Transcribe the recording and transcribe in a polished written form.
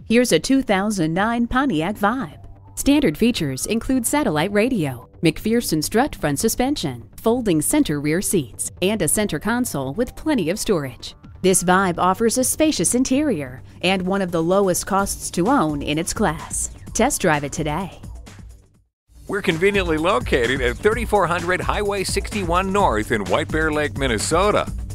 Here's a 2009 Pontiac Vibe. Standard features include satellite radio, McPherson strut front suspension, folding center rear seats, and a center console with plenty of storage. This Vibe offers a spacious interior and one of the lowest costs to own in its class. Test drive it today. We're conveniently located at 3400 Highway 61 North in White Bear Lake, Minnesota.